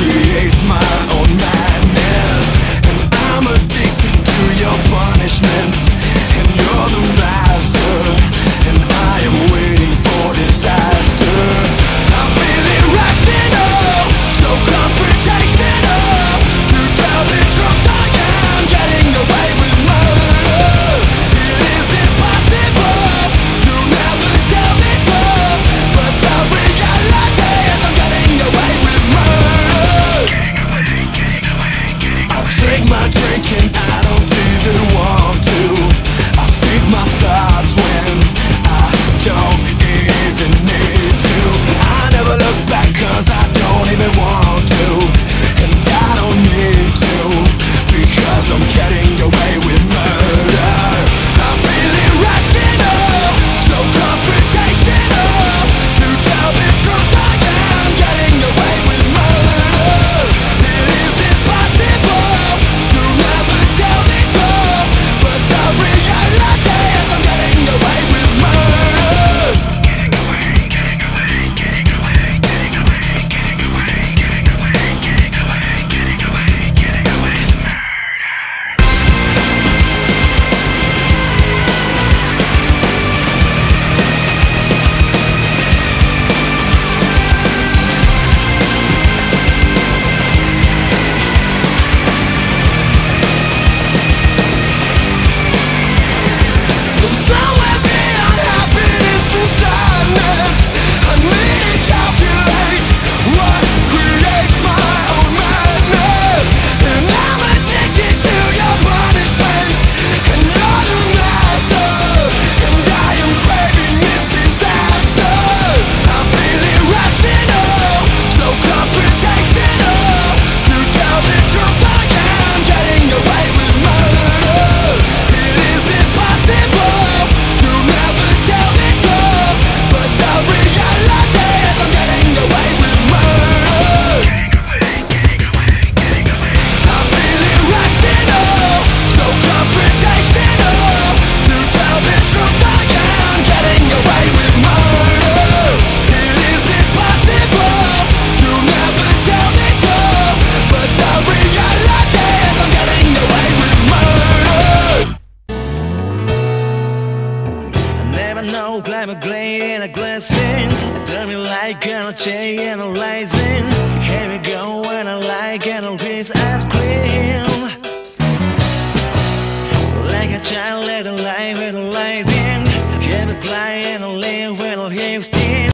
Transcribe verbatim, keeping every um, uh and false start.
creates my own madness, and I'm addicted to your punishment. And you're the master, and I am waiting for disaster. I'm feeling rational, so confrontational. To tell the truth, I am getting away with murder. It is impossible to never tell the truth, but the reality is I'm getting away with murder. Getting away, getting away, getting away. I drink my drink and I don't even want to. I think my thoughts when I don't even need to. I never look back cause I don't even want to, and I don't need to, because I'm getting away with murder. I'm feeling rational, so confrontational. To tell the truth, I am getting away with murder. It is impossible to never tell the truth, but the reality is I'm getting away with murder. Getting away, getting away, getting away, getting away, getting away, getting away, getting away, getting away, getting away with murder. Somewhere beyond happiness and sadness, I need to calculate what creates my own madness. And I'm addicted to your punishment, and you're the master, and I am craving this disaster. I'm feeling rational, so confrontational. To tell the truth, I am getting away with murder. It is impossible to never tell the truth, but the reality is I'm getting away with murder. Getting away, getting away, getting away. I'm feeling rational, so confrontational. To tell the truth, I am getting away with murder. It is impossible to never tell the truth, but the reality is I'm getting away with murder. I never know, climb a glade and a glassing. Tell me like on a chain and a rising. Here we go when I like and a reach as